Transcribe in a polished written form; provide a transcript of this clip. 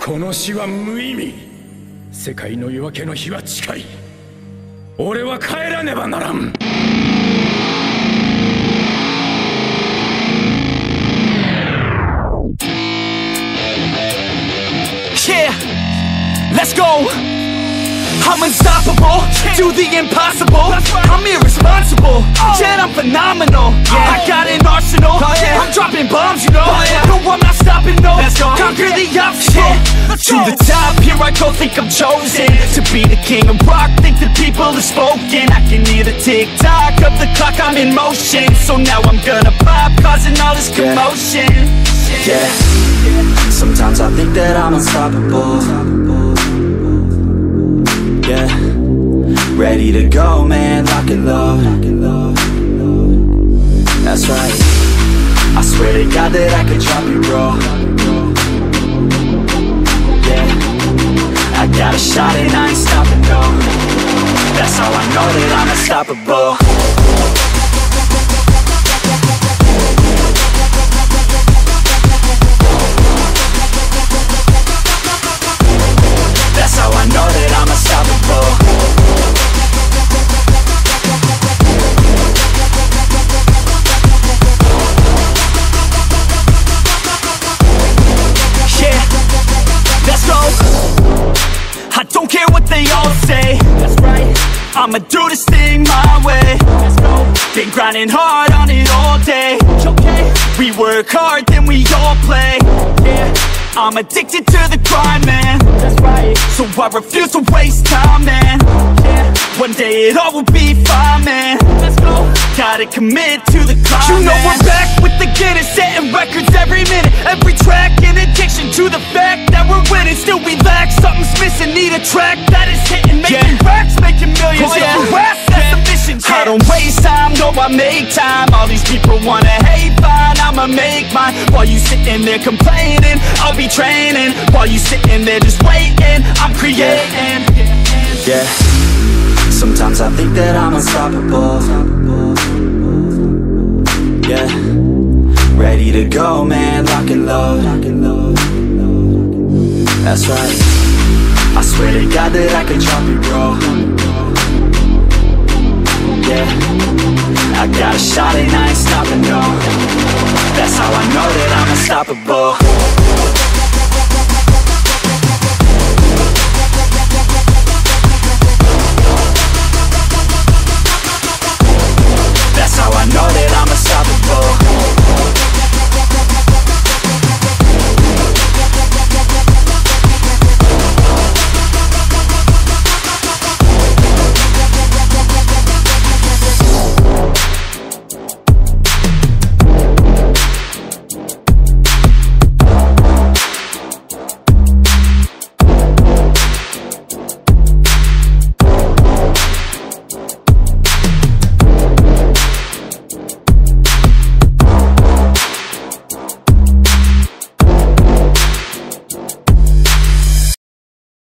この死は無意味。世界の夜明けの日は近い。俺は帰らねばならん。 Yeah, let's go. I'm unstoppable, do the impossible. I'm irresponsible, yet I'm phenomenal. I got an arsenal, I'm dropping bombs, you know. No, I'm not stopping, no. Conquer the obstacle. To the top, here I go, think I'm chosen to be the king of rock, think the people have spoken. I can hear the tick-tock of the clock, I'm in motion. So now I'm gonna pop, causing all this commotion. Yeah, sometimes I think that I'm unstoppable. Yeah, ready to go, man, lock and load. That's right, I swear to God that I could drop you, bro. Yeah, I got a shot and I ain't stopping, no. That's how I know that I'm unstoppable. That's how I know that I'm unstoppable. Yeah, let's go. I don't care what they all say. That's right, I'ma do this thing my way. Let's go. Been grinding hard on it all day. Okay, we work hard, then we all play. Yeah, I'm addicted to the grind, man. That's right, so I refuse to waste time, man. Yeah, one day it all will be fine, man. Let's go. Gotta commit to the climb, you know, man. We're back with the Guinness, setting records every minute, every track. In addiction to the fact that we're winning, still we lack, something's missing. Need a track that is hitting, making racks, making millions. Yeah, that's the mission. I don't waste time, no, I make time. All these people wanna hate, fine, I'ma make mine. While you sitting there complaining, I'll be training. While you sitting there just waiting, I'm creating. Yeah, sometimes I think that I'm unstoppable. Yeah, ready to go, man, lock and load. That's right, I swear to God that I could drop you, bro. Yeah, I got a shot and I ain't stopping, no. That's how I know that I'm unstoppable.